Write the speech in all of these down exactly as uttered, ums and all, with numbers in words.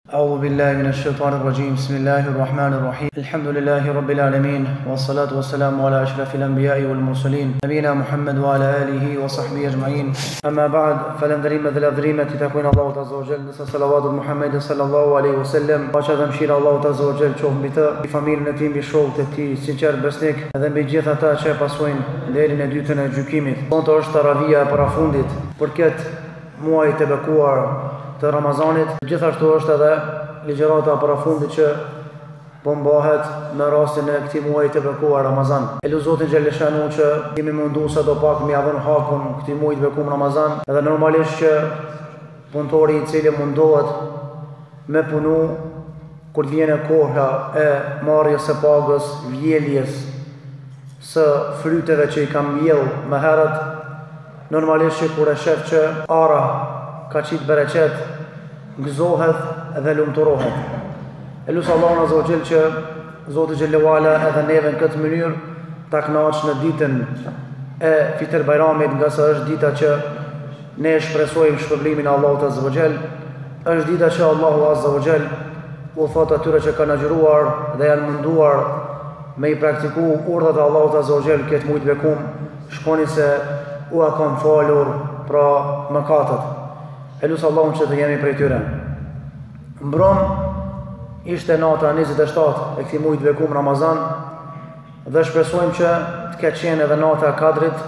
أعوذ بالله من الشيطان الرجيم بسم الله الرحمن الرحيم الحمد لله رب العالمين والصلاة والسلام على أشرف الأنبياء والمرسلين نبينا محمد وعلى آله وصحبه أجمعين أما بعد فالندريمة الأدريمة تكون الله عز وجل نسأل صلوات محمد صلى الله عليه وسلم وشهد مشير الله عز وجل شوف بتا بفاميل نتيم بشوف تتي سنشار بسنك هذا بيجيث أتا شاء بسوين ديرين ديوتنا جوكيمت كنت أشتى رافيا برافوندت بركت muaj të bekuar të Ramazanit. Gjithashtu është edhe ligjërata parafundit që po mbahet në rastin e këtij muaji të bekuar Ramazan. E lu Zotin xhaleshanu që jemi munduar sa do pak me avon hakun këtij muaji të bekuar Ramazan, edhe normalisht që punëtori i cili mundohet me punu kur vjen koha e marrjes së pagës, vjeljes së fryteve që i kam vjell më herët, normalisht që kur e shef që ara ka qitë bereqet, gëzohet dhe lumëturohet. E lusë Allahun Azza wa Jall që Zoti Xhellahu Ala edhe neve në këtë mënyrë ta kënaq në ditën e Fitr Bajramit, nga sa është dita që ne shpresojmë shpërblimin e Allahut Azza wa Jall, është dita që Allahu Azza wa Jall u thot atyre që kanë agjëruar dhe janë munduar me i praktiku urdhat e Allahut Azza wa Jall këtë muaj të bekuar, shkoni se u a kam falur pra mëkatet. E lusë Allahun që të jemi prej tyre. Mbron ishte nata njëzet e shtatë e këtij muaji të bekuar Ramazan dhe shpresojmë që të ketë qenë edhe nata e Kadrit,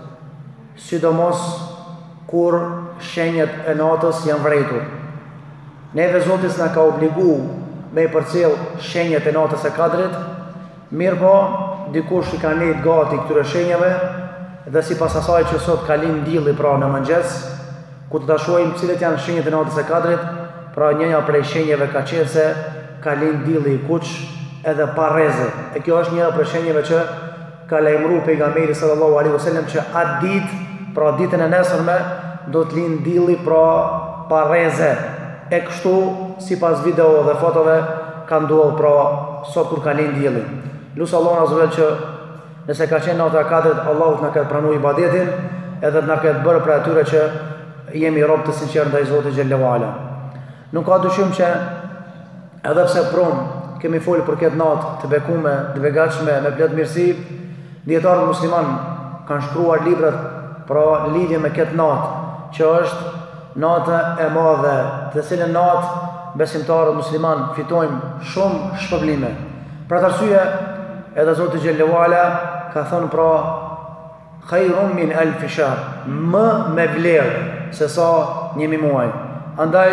sidomos kur shenjat e natës janë vërejtur. Neve Zoti na ka obligu me i përcjell shenjat e natës e Kadrit, mirë po dikush i ka nejt gati këtyre shenjave dhe si pas asaj që sot kalim dilli pra në mëngjes, ku të dashuajmë cilët janë shenjët e natës e Kadrit, pra njëja prej shenjeve ka qenë se kalim dilli i kuq edhe pa rreze. E kjo është njëja prej shenjeve që ka lajmëruar pejgamberi sallallahu alaihi wasallam që atë ditë, pra ditën e nesërme, do të lind dilli pra pa rreze. E kështu, si pas video dhe fotove, ka ndodhur pra sot kur ka lind dilli. Lusë Allahun Azza wa Jall që nëse ka qenë nata e Kadrit, Allahut na ka pranuar ibadetin, edhe na ka bërë për atyre që jemi robë të sinqertë ndaj Zotit Xhellahu Ala. Nuk ka dyshim që edhe pse pron kemi folur për këtë natë të bekuar, të begatshme me plot mirësi, dietarët musliman kanë shkruar librat pra lidhje me këtë natë, që është nata e madhe, të cilën natë besimtarët musliman fitojnë shumë shpërblime. Për atë arsye, edhe Zoti Xhellahu Ala ka thënë pra khairun min alf shahr, më me vlerë se sa një muaj. Andaj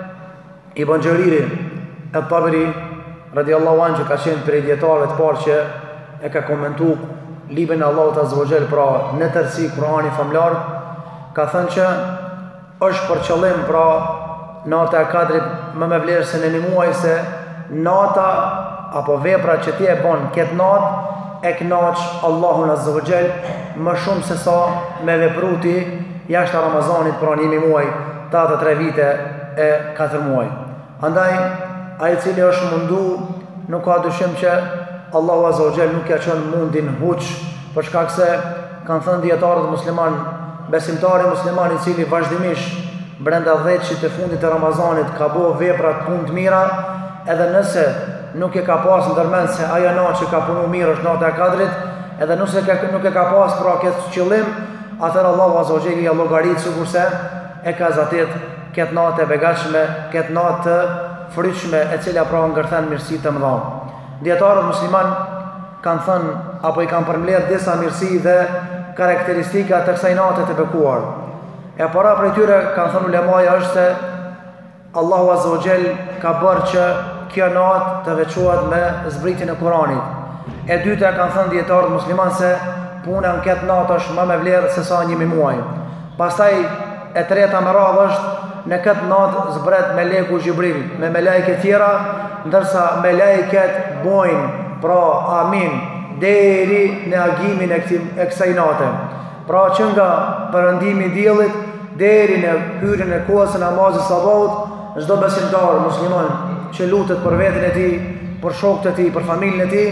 Ibn Jariri at-Tabari radiallahu anhu, që ka qenë prej dietarëve të parë që e ka komentuar librin e Allahut Azza wa Jall pra në tërësi Kur'ani famlar, ka thënë që është për qëllim pra nata e Kadrit më me vlerë se në një muaj, se nata apo vepra që ti e bën këtë natë e kënaq Allahun Azza wa Jall më shumë se sa me vepruti jashtë Ramazanit pra një muaj, tridhjetë e tre vite e katër muaj. Andaj ai i cili është mundu, nuk ka dyshim që Allahu Azza wa Jall nuk ja çon mundin huç, për shkak se kanë thënë dietarët musliman, besimtari musliman i cili vazhdimisht brenda dhjetë të fundit të Ramazanit ka bërë vepra të punë të mira, edhe nëse nuk e ka pas ndërmend se ajo natë që ka punu mirë është nata e Kadrit, edhe nëse nuk e ka pas pra këtë qëllim, atëherë Allahu Azza wa Jall ja llogarit sikurse e ka zatet këtë natë e begatshme, këtë natë të fryqshme e cila pra ngërthen mirësi të mëdha. Dietarët musliman kanë thënë apo i kanë përmbledh disa mirësi dhe karakteristika të kësaj nate të bekuar. E para prej tyre kanë thënë ulemaja është se Allahu Azza wa Jall ka bërë që kjo natë të veçohet me zbritjen e Kuranit. E dyta kanë thënë dietarët musliman se puna në këtë natë është më me vlerë se sa një muaj. Pastaj e treta më radhë është në këtë natë zbret meleku Xhibril me melekët tjera, ndërsa melekët bojnë pra amin deri në agimin e kësaj nate. Pra që nga perëndimi i diellit deri në hyrjen e kohës së namazit sabahut, çdo besimtar musliman që lutet për veten e tij, për shokët e tij, për familjen e tij,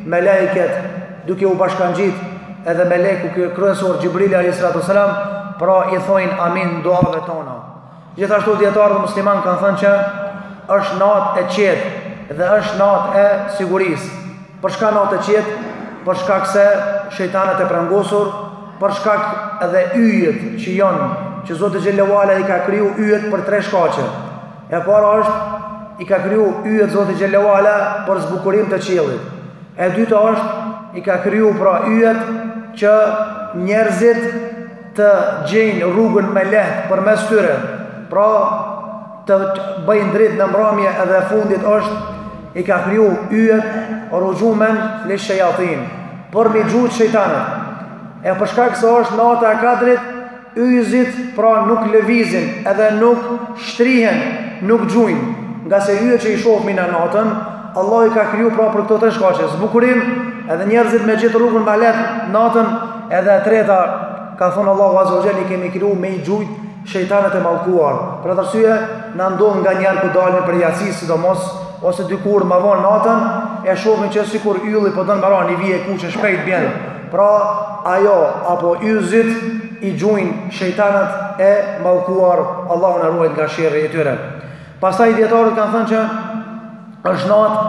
melekët duke u bashkangjit edhe meleku kryesor Xhibrili alayhis salam, pra i thojnë amin duave tona. Gjithashtu dietarët musliman kanë thënë që është natë e qetë dhe është natë e sigurisë. Për shka natë e qetë? Për shkak se shejtanët e prangosur, për shkak edhe yjet që janë, që Zoti xhallahu ala i ka kriju yjet për tre shkaqe. E para është i ka kriju yjet Zoti xhallahu ala për zbukurim të qiellit. E dyta është i ka kriju pra yjet që njerëzit të gjejnë rrugën me lehtë përmes tyre. Pra të bëjnë dritë në mbrëmje, edhe e fundit është i ka kriju yjet rrujumen li shayatin, për mi gjujt shejtanët. E për shkak se është nata e Kadrit, yjzit pra nuk lëvizin edhe nuk shtrihen, nuk gjujnë, nga se yjet që i shohmi në natën, Allah i ka kriju pra për këto tre shkaqe, zbukurim, edhe njerëzit me gjithë rrugën me lehtë natën, edhe e treta ka thonë Allahu azza wa jalla i kemi kriju me i gjujt shejtanët e mallkuar. Për atë arsye na ndodh nganjëherë ku dalmi për yatsi, sidomos ose dikur ma vonë natën, e shohim që sikur ylli po don mbaron, i vije kuçë shpejt bjen. Pra ajo apo yzit i gjujnë shejtanët e mallkuar, Allahu na ruaj nga sherrri i tyre. Pastaj dietarët kanë thënë që është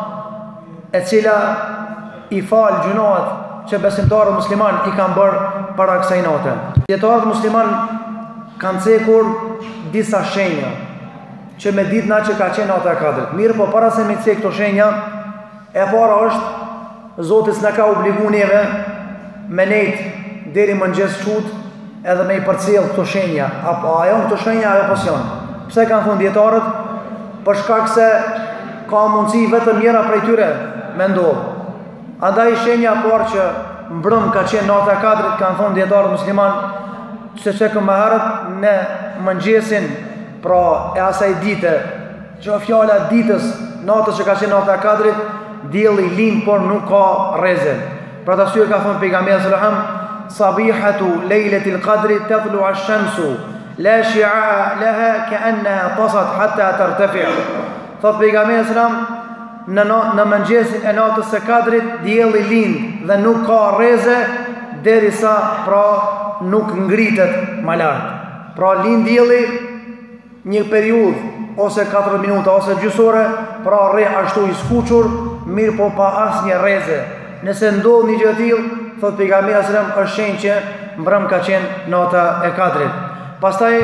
natë e cila i fal gjunoat që besimtarët musliman i kanë bërë para kësaj nate. Dietarët musliman kanë cekur disa shenja që me ditë na që ka qenë nata e Kadrit. Mirë, po para se me cek këto shenja, e para është Zoti s'na ka obligu neve me nejt deri mëngjes qut edhe me i përcjell këto shenja, apo ajo këto shenja ajo pos janë. Pse kanë thonë dietarët? Për shkak se ka mundësi vetëm njëra prej tyre me ndodh. Andaj shenja e parë që mbrëm ka qenë nata e Kadrit, kanë thonë dietarët musliman, se që këmë herët në mëngjesin pra e asaj dite, që fjala ditës, natës që ka qenë nata e Kadrit, dielli lind por nuk ka rreze. Pra të asyre ka thonë pejgamberi sallallahu alajhi wasallam, sabihatu lejletil qadri tatlu ash-shamsu la shi'a laha ka'annaha tasat hatta tartafi'. Thot pejgamberi sallallahu alajhi wasallam, në në mëngjesin e natës së Kadrit dielli lind dhe nuk ka rreze derisa pra nuk ngritet më lart. Pra lind dielli një periudhë ose katër minuta ose gjysore, pra rre ashtu i skuqur, mirë po pa asnjë rreze. Nëse ndodh një gjë e tillë, thot pejgamberi sallallahu alajhi wasallam, është shenjë që mbrëm ka qenë nata e Kadrit. Pastaj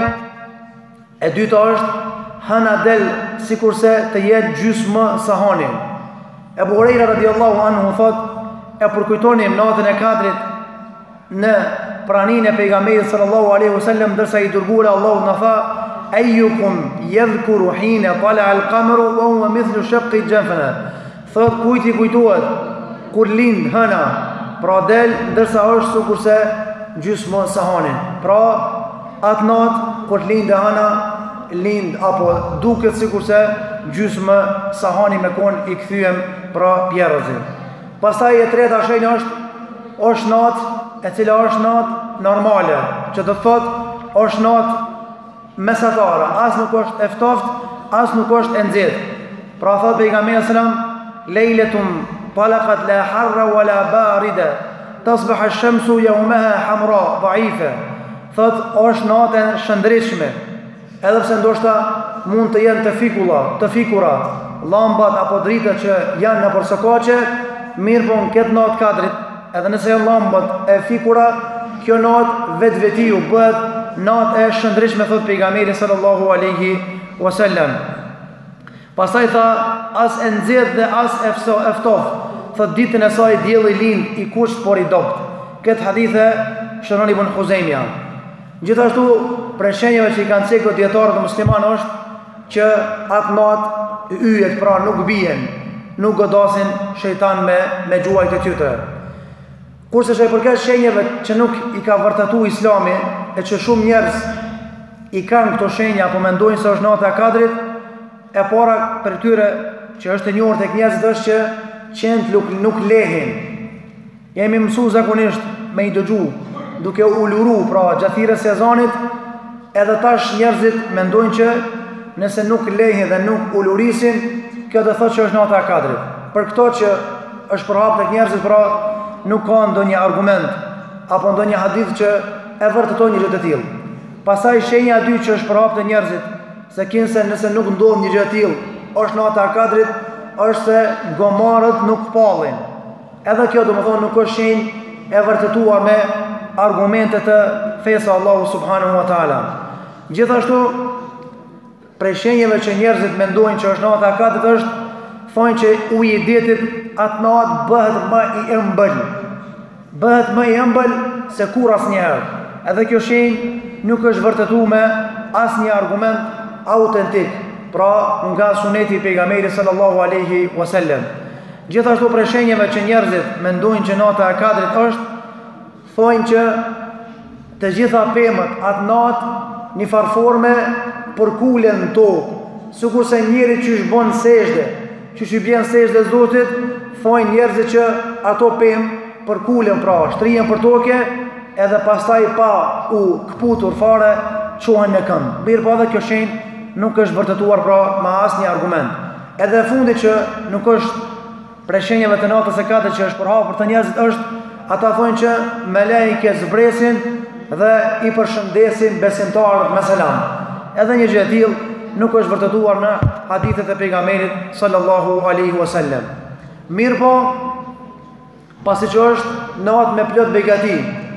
e dyta është hëna del sikurse të jetë gjysmë sahanin. Ebu Hurajra radhiyallahu anhu thot, e përkujtonim natën e Kadrit në praninë e pejgamberit sallallahu alaihi wasallam, ndërsa i dërguari Allahu na tha, ayyukum yadhkuru hina tala al-qamaru wa huwa mithlu shaqqi al-janfana. Thot, kujt i kujtohet kur lind hëna, pra del ndërsa është sikurse gjysmë sahanin. Pra atë natë kur lind hëna, lind apo duket sikurse gjysmë sahani me kon i kthyem pra pjerrëzin. Pastaj e treta shenjë është është natë e cila është natë normale, që do të thotë është natë mesatare, as nuk është e ftoftë, as nuk është e nxehtë. Pra thot pejgamberi sallallahu alajhi wasallam, lejletun talaqat la harra wala barida tasbah ash-shamsu yawmaha hamra dha'ifa. Thot është natë e shëndritshme, edhe pse ndoshta mund të jenë të fikula, të fikura, llambat apo dritat që janë në përsokaqe, mirë po në këtë natë Kadrit, edhe nëse janë llambat e fikura, kjo natë vetvetiu bëhet natë e shëndritshme, thot pejgamberi sallallahu alaihi wasallam. Pastaj tha, as e nxehtë dhe as e ftoftë, thot ditën e saj dielli lind i kusht por i dopt. Këtë hadithe shënon Ibn Huzaimia. Gjithashtu prej shenjave që i kanë cekë dietarët musliman është që atë natë yjet pra nuk bien, nuk godasin shejtan me me gjuajt e tyre. Kurse që i përket shenjave që nuk i ka vërtetu Islami, e që shumë njerëz i kanë këto shenja apo mendojnë se është nata e Kadrit, e para për tyre që është e njohur tek njerëzit është që qend nuk, nuk lehin. Jemi mësuar zakonisht me i dëgju, duke u uluru pra gjatë thirrjes së ezanit, edhe tash njerëzit mendojnë që nëse nuk lehin dhe nuk ulurisin, kjo do thotë që është nata e Kadrit. Për këto që është përhap tek njerëzit, pra nuk ka ndonjë argument apo ndonjë hadith që e vërteton një gjë të tillë. Pastaj shenja e dytë që është përhap te njerëzit, se kinse nëse nuk ndodh një gjë e tillë, është nata e Kadrit, është se gomarët nuk pallin. Edhe kjo do më thonë nuk është shenjë e vërtetuar me argumentet të fesë Allahu subhanahu wa taala. Gjithashtu, prej shenjave që njerëzit mendojnë që është nata e Kadrit është thonë që uji i detit atë natë bëhet më i ëmbël. Bëhet më i ëmbël se kur asnjëherë. Edhe kjo shenjë nuk është vërtetuar me asnjë argument autentik, pra nga suneti i pejgamberit sallallahu alaihi wasallam. Gjithashtu prej shenjave që njerëzit mendojnë që nata e Kadrit është, thonë që të gjitha pemët atë natë një farforme përkulen në tokë, sikur se njeri që është bën sejdë, që që bjen sejdë Zotit, thonë njerëzit që ato pemë përkulen, pra shtrihen për toke, edhe pastaj pa u kputur fare qohen në këmbë. Mirë po edhe kjo shenjë nuk është vërtetuar pra me asnjë argument. Edhe fundi që nuk është prej shenjave të natës së Kadrit që është përhapur të njerëzit është ata thonë që melekët zbresin dhe i përshëndesin besimtarët me selam. Edhe një gjë e tillë nuk është vërtetuar në hadithet e pejgamberit sallallahu alaihi wasallam. Mirë po, pasi që është natë me plot begati,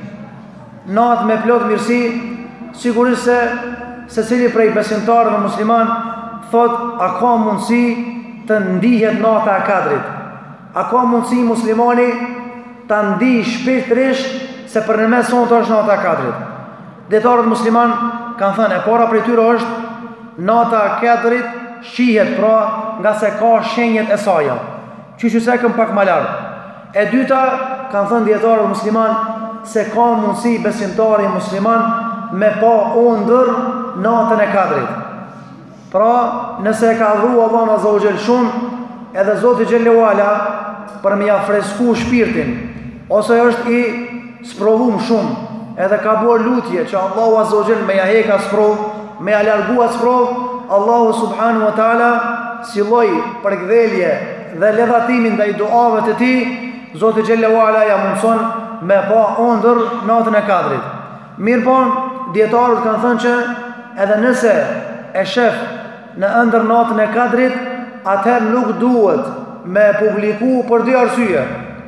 natë me plot mirësi, sigurisht se secili prej besimtarëve musliman thot a ka mundësi të ndihet nata e Kadrit? A ka mundësi muslimani të ndih shpirtërisht se për në mes sonë të është nata e Kadrit? Dietarët musliman kanë thënë e para prej tyre është nata e Kadrit shihet pra nga se ka shenjat e saj. Qysh se këm pak më lart. E dyta kanë thënë dietarët musliman se ka mundësi besimtari musliman me pa ëndër natën e Kadrit. Pra, nëse e ka adhuru Allah azza wa jall shumë, edhe Zoti xhallahu ala për më ia fresku shpirtin, ose është i sprovum shumë, edhe ka bërë lutje që Allahu azza wa jall me ia heka sprov, me ia largua sprov, Allahu subhanahu wa taala silloi përkthjelje dhe levatimin ndaj duave të tij, Zoti xhallahu ala ja mundson me pa ëndër natën e Kadrit. Mirë, dietarët kanë thënë që edhe nëse e shef në ëndër natën e Kadrit, atëherë nuk duhet me publiku për dy arsye.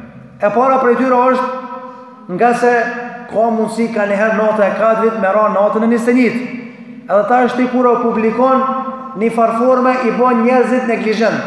E para prej tyre është nga se ka mundësi ka njëherë nata e Kadrit me ra natën e njëzet e njëjtë. Edhe ta është ti kur o publikon një farforme i bën njerëzit neglizhent.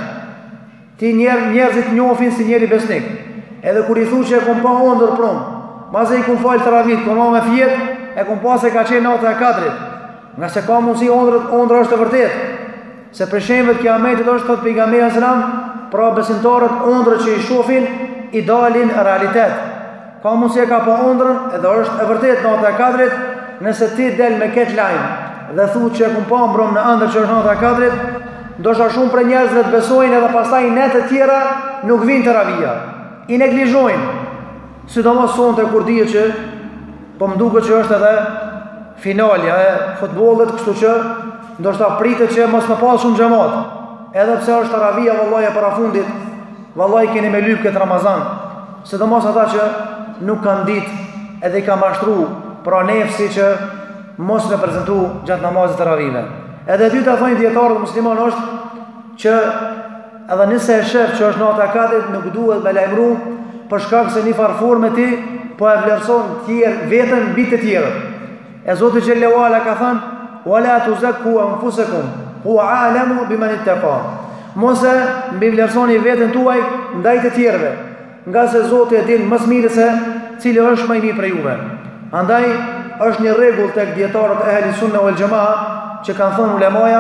Ti njer, njerëzit njohin si njeri besnik. Edhe kur i thu që e kom pa ëndër prom, mazë i kom falë të ravit, kom ma me fjet, e kom pa se ka qenë nata e Kadrit. Nga se ka mundësi ëndra është e vërtet. Se për shembull kiametit është thot pejgamberi selam, pra besimtarët ëndrët që i shohin i dalin realitet. Ka mundësi e ka pa ëndrën edhe është e vërtet nata e Kadrit, nëse ti del me këtë lajm dhe thu që e kom pa mbrom në ëndër që është nata e Kadrit, ndoshta shumë për njerëzve të besojnë edhe pastaj net të tjera nuk vinë të ravija. I neglizhojnë. Sidomos sonte kur dihet që po më duket që është edhe finalja e futbollit, kështu që ndoshta pritet që mos më pas shumë xhamat. Edhe pse është ravija vallahi e parafundit, vallahi keni me lyp këtë Ramazan. Sidomos ata që nuk kanë ditë edhe i ka mashtru pra nefsi që mos me prezentu gjatë namazit të ravive. Edhe dyta thonë dietarët musliman është që edhe nëse e shef që është nata e Kadrit, nuk duhet me lajmëru për shkak se një farforme ti po e vlerëson tjerë vetën mbi të tjerët. E Zoti xhallahu ala ka thënë: "Wala tuzakku anfusakum, huwa a'lamu biman ittaqa." Mos e mbi vlerësoni veten tuaj ndaj të tjerëve, nga se Zoti e din më së miri se cili është më i mirë për juve. Andaj është një rregull tek dietarët e Ehli Sunne wal Jamaa që kanë thënë ulemaja,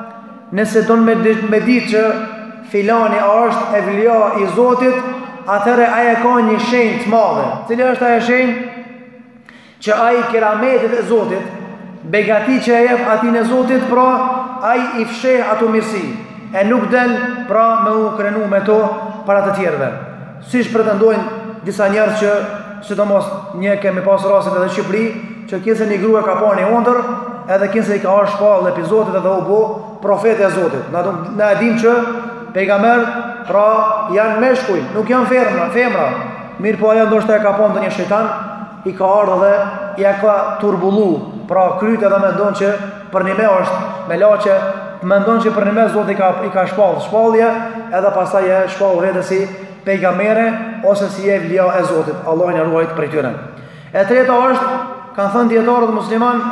nëse don me me ditë që filani është evlia i Zotit, atëre aja ka një shenjë të madhe. Cili është aja shenjë? Që aji kerametit e Zotit, begati që e jep atin e Zotit, pra aji i fsheh ato mirësi, e nuk del pra me u krenu me to para të tjerve. Siç pretendojnë disa njerëz që, sidomos një kemi pas rastet edhe në Shqipëri, që kinse një grua ka pa një ëndër, edhe kinse i ka arë shpallë epizodet edhe u bo profete e Zotit. Na e dim që pejgamber, pra janë meshkuj, nuk janë femra, femra. Mirë po ajo ndoshta e ka pa ndonjë shejtan, i ka ardhur dhe ja ka turbullu, pra kryt edhe mendon që për një me është me laçe mendon që për një mes Zoti ka, i ka shpall shpallje, edhe pastaj e shpall vetë si pejgambere ose si evlia e Zotit. Allah na ruajt prej tyre. E treta është, kanë thënë dietarët musliman,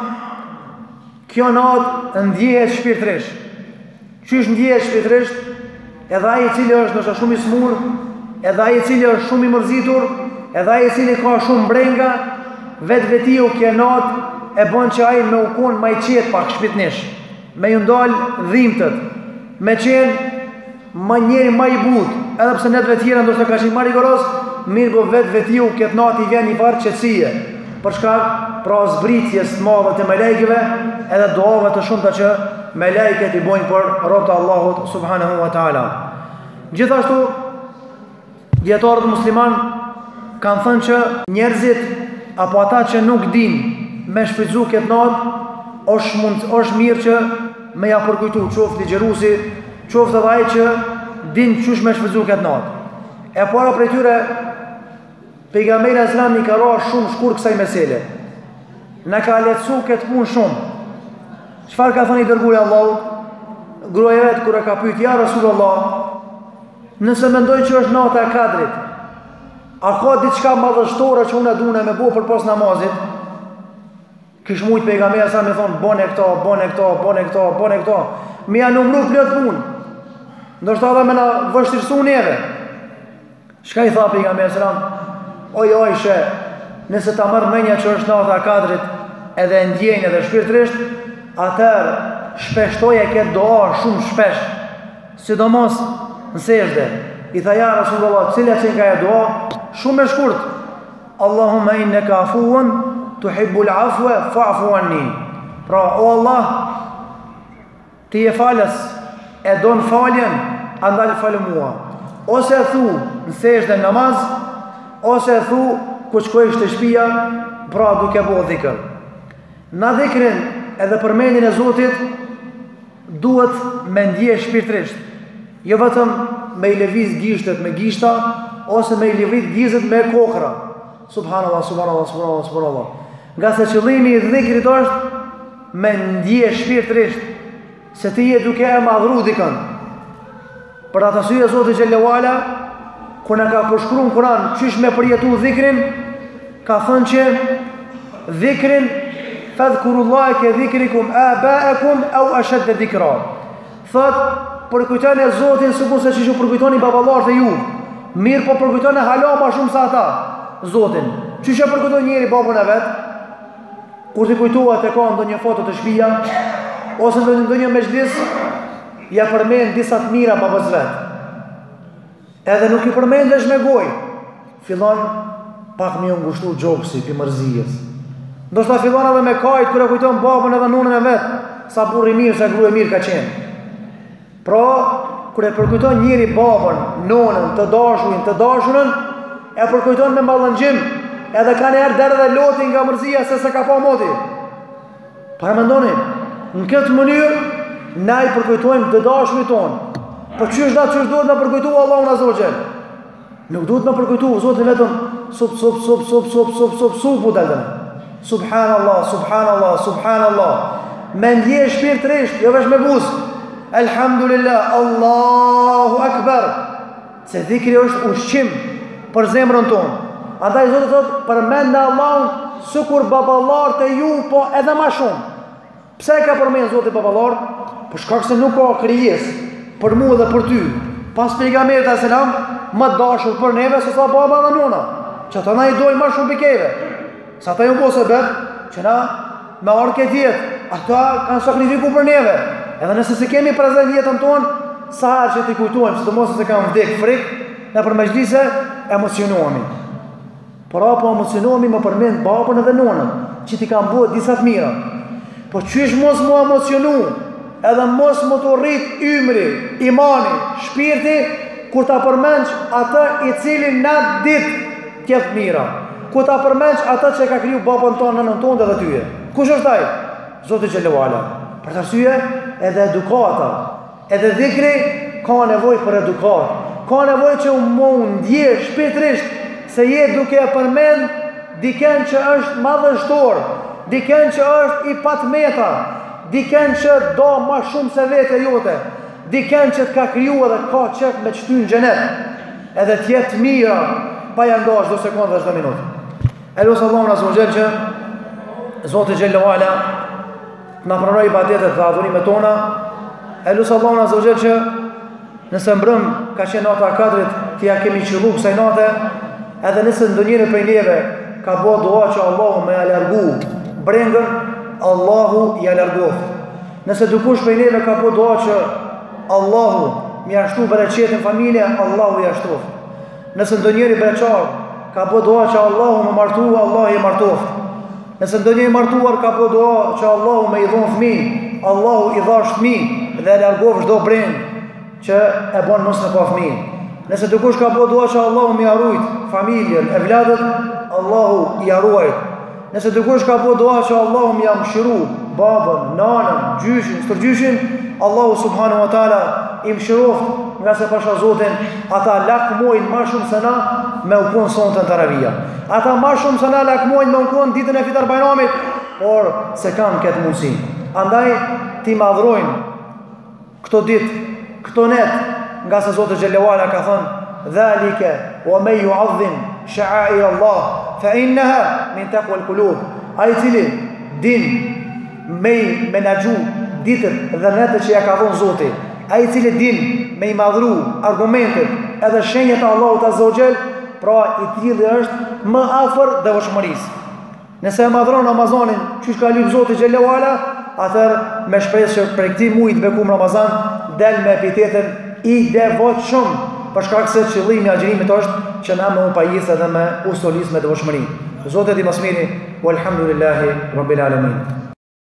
kjo natë ndjehet shpirtërisht. Qysh ndjehet shpirtërisht? Edhe ai i cili është ndoshta shumë i smur, edhe ai i cili është shumë i mërzitur, edhe ai i cili ka shumë mbrenga, vetvetiu kjo natë e bën që ai me u kon më i qetë pak shpirtërisht, me ju ndal dhimbtët, me qenë më njëri më i butë, edhe pse netëve tjera ndoshta ka qenë më rigoros, mirë po vetvetiu këtë natë i vjen një farë qetësie, për shkak pra zbritjes të madhe të melekëve, edhe duave të shumta që melekët i bojnë për robët e Allahut subhanahu wa taala. Gjithashtu dietarët musliman kanë thënë që njerëzit apo ata që nuk dinë me shfrytzu këtë natë, është mund është mirë që me ja përkujtu qoftë ligjëruesi, qoftë edhe ai që din çush me shfrytzu këtë natë. E para prej tyre pejgamberi sallallahu alajhi wasallam i ka rënë shumë shkurt kësaj mesele. Na ka lehtësu këtë punë shumë. Çfarë ka thënë i dërguari i Allahut? Gruaja vet kur e ka pyet ja Rasulullah, nëse mendoj që është nata e Kadrit, a ka diçka madhështore që unë duhet me bëu përpas namazit? Kish mujt pejgamberi sa më thon bone këto, bone këto, bone këto, bone këto. Mi ja numëru plot punë. Ndoshta edhe më na vështirësu neve. Çka i tha pejgamberi sallam? Oj oj she, nëse ta marr mendja që është nata e Kadrit, edhe ndjejnë edhe shpirtërisht, atëherë shpeshtoje këtë doa shumë shpesh, sidomos në sejdë. I tha ja Rasulullah, cila që ka e doa? Shumë e shkurt. Allahumma innaka afuun tuhibbul afwa fa'fu anni. Pra, o Allah, ti je falës, e don faljen, andaj falë mua. Ose e thu në sejdë namaz, ose e thu ku shkojsh te shtëpia, pra duke bëu dhikr. Na dhikrin edhe përmendjen e Zotit duhet me ndjesh shpirtërisht. Jo vetëm me i lëviz gishtet me gishta, ose me i lëviz gizet me kokra. Subhanallah, subhanallah, subhanallah, subhanallah. Nga se qëllimi i dhikrit është me ndjesh shpirtërisht se ti je duke e madhru dikën. Për atë arsye Zoti xhallahu ala kur na ka përshkruar në Kur'an çish me përjetu dhikrin, ka thënë që dhikrin fadhkurullaha ka dhikrikum aba'akum aw ashadda dhikra. Thot përkujtoni Zotin sikur se çish u përkujtoni baballarët e ju. Mirë po përkujtoni hala më shumë se ata Zotin. Çish e përkujton njëri babun e vet? Kur ti kujtohet e ka ndonjë foto të shtëpia ose ndonjë ndonjë mezhlis, ja përmend disa të mira babas vet. Edhe nuk i përmendesh me gojë. Fillon pak më u ngushtu gjopsi pi mërzijes. Ndoshta fillon edhe me kajt kur e kujton babën edhe nunën e vet, sa burr i mirë, sa gruaj mirë ka qenë. Pra, kur e përkujton njëri babën, nonën, të dashurin, të dashurën, e përkujton me mallëngjim, edhe ka njerë derë dhe loti nga mërzia se se ka pa moti. Pa e mendoni, në këtë mënyrë, na i përkujtojmë të dashurit tonë. Po qysh da qysh duhet në përkujtu Allahun Azogjel? Nuk duhet në përkujtu, Zotin vetëm, sup, sup, sup, sup, sup, sup, sup, sup, u deltën. Subhanallah, subhanallah, subhanallah. Me ndje shpirtërisht, jo vesh me buz. Elhamdulillah, Allahu Akbar. Se dhikri është ushqim për zemrën tonë. Andaj Zotë thot, përmend në Allahun sikur baballarët e ju, po edhe ma shumë. Pse ka përmend Zoti baballarët? Për shkak se nuk ka krijes për mua dhe për ty. Pas pejgamberit sallallahu alajhi wasallam, më dashur për neve se sa baba dhe nona. Që ata na i dojnë më shumë pikeve. Sa ata ju bose bet, që na me orë këtë jetë, ata kanë sakrifiku për neve. Edhe nëse se kemi prezent jetën tonë, sa herë që t'i kujtojmë, sidomos se kanë vdek frik, në për mezhlise emocionohemi. Por apo emocionohemi më përmend babën edhe nonën, që ti kanë bërë disa të mira. Po qysh mos mu emocionu, edhe mos mu të rrit ymri, imani, shpirti, kur ta përmendsh atë i cili në ditë kjef mira. Kur ta përmendsh atë që ka kriju babën tonë, nënën tonë dhe tyje. Kush është ai? Zoti xhallahu ala. Për të arsye, edhe edukata, edhe dhikri ka nevojë për edukat. Ka nevojë që mu ndje shpirtërisht se je duke e përmend diken që është madhështor, diken që është i patmeta, diken që do ma shumë se vete jote, diken që të ka kriju edhe ka qef me qëty në gjenet, edhe tjetë mira, pa janë do ashtë do sekundë dhe shdo minutë. E lusë Allahun Azza wa Jall që Zotë Gjellu Ala na pranoj ibadetet dhe adhurimet tona. E lusë Allahun Azza wa Jall që nëse mbrëm ka qenë nata e katërt, të ja kemi qëllu kësaj nate, edhe nëse ndonjëri prej neve ka bo dua që Allahu me ja largu brengën, Allahu ja largoft. Nëse dikush prej neve ka bo dua që Allahu mi ashtu bereqetin familje, Allahu ja ashtoft. Nëse ndonjëri bereqar ka bo dua që Allahu me martu, Allahu i martoft. Nëse ndonjëri martuar ka bo dua që Allahu me i dhonë fmi, Allahu i dhash fmi dhe largoft çdo brengë që e bon mos në pa fmi. Nëse dikush ka bo dua që Allahu mi arrujt familjen, e vladët, Allahu i arruajt. Nëse dikush ka bo dua që Allahu mi amshiru babën, nanën, gjyshin, stërgjyshin, Allahu subhanahu wa ta'ala i mshiroft nga se pasha Zotin, ata lakmojnë ma shumë se na me u konë sonte në Taravija. Ata ma shumë se na lakmojnë me u konë ditën e Fitar Bajramit, por se kanë këtë mundësi. Andaj ti madhrojnë këto ditë, këto net, nga se Zotë Gjellu Ala ka thënë dhalike wa me ju adhim sha'air Allah fa innaha min taqwa al-qulub. Ai cili din me i menagju ditët dhe netët që ja ka thonë Zoti, ai cili din me i madhru argumentet edhe shenjët e Allahut Azza wa Jall, pra i tillë është më afër devotshmërisë. Nëse e madhron Ramazanin çish ka lyp Zoti Gjellu Ala, atëherë me shpresë që prej këtij muaji të bekuar Ramazan del me epitetin i devotshëm, për shkak se qëllimi i agjërimit është që na me u pajisë edhe me usolis me devotshmëri. Zoti i mëshmirë, walhamdulillahi rabbil alamin.